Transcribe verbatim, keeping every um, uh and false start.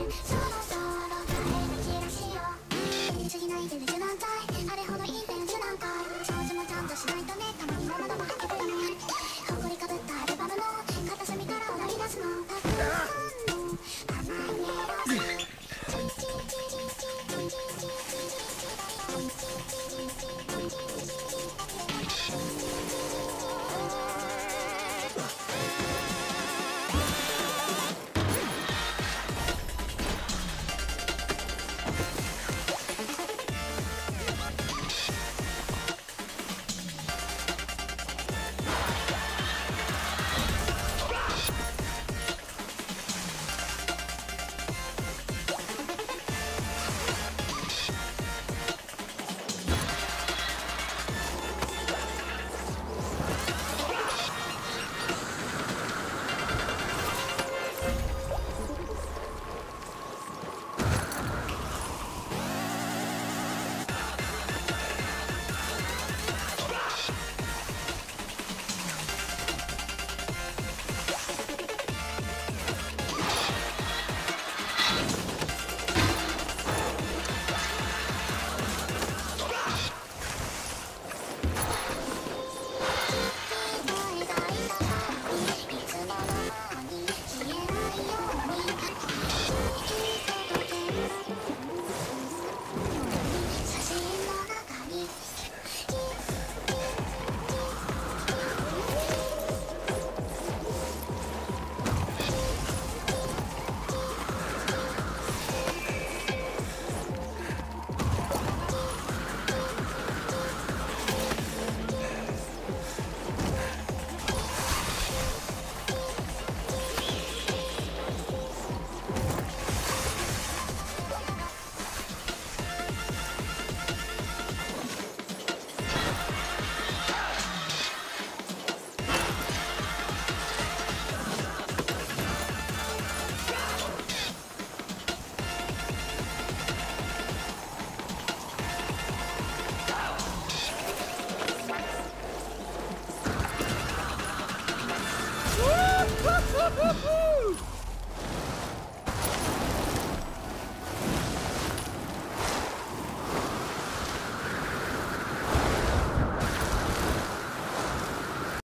そろそろ帰る気らしよう。次ないでね柔軟剤あれほどいいペン柔軟会掃除もちゃんとしないとね。たまにはまだまだけたのにほこりかぶったアルバムの片隅から鳴り出すのたくさんの